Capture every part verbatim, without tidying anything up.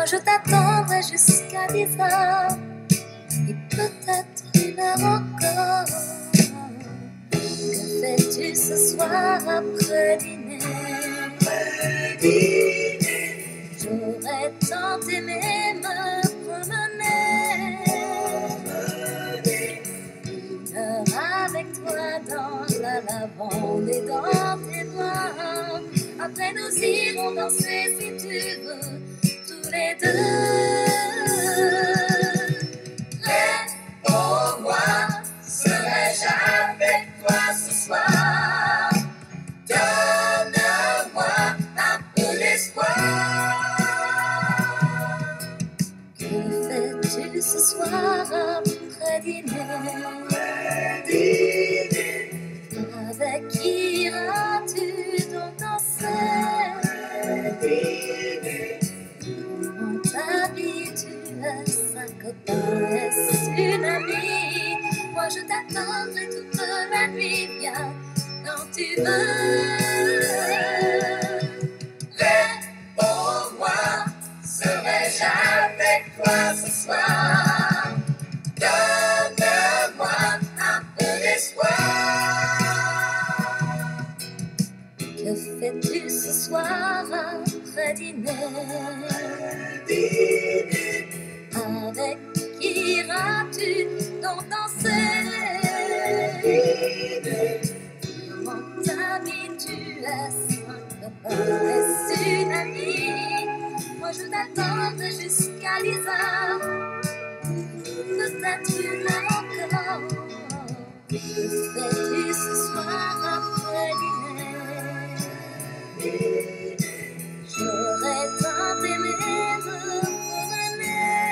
je t'attendrai jusqu'à dix heures et peut-être une heure encore. Que fais-tu ce soir après dîner? J'aurais tant aimé me promener une heure avec toi dans la lavande et dans tes bras. Après nous irons danser si tu veux, tous les deux. Réponds-moi, serai-je avec toi ce soir? Donne-moi un peu d'espoir. Que fais-tu ce soir après dîner? Avec qui iras-tu donc danser? On t'habitue, un copain, est-ce une amie? Moi je t'attendrai toute la nuit, viens quand tu veux. Réponds-moi, serai-je avec toi ce soir? Donne-moi un peu d'espoir. Que fais-tu ce soir après dîner? Avec qui iras-tu donc danser? Comment t'habitues? Est-ce un copain? Est-ce une amie? Moi je t'attendrai jusqu'à dix heures, peut-être une heure encore. Que fais-tu ce soir après dîner? J'aurais tant aimé me promener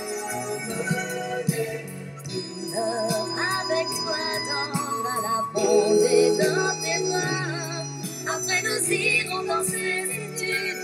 une heure avec toi dans la lavande et dans tes bras. Après nous irons danser si tu veux.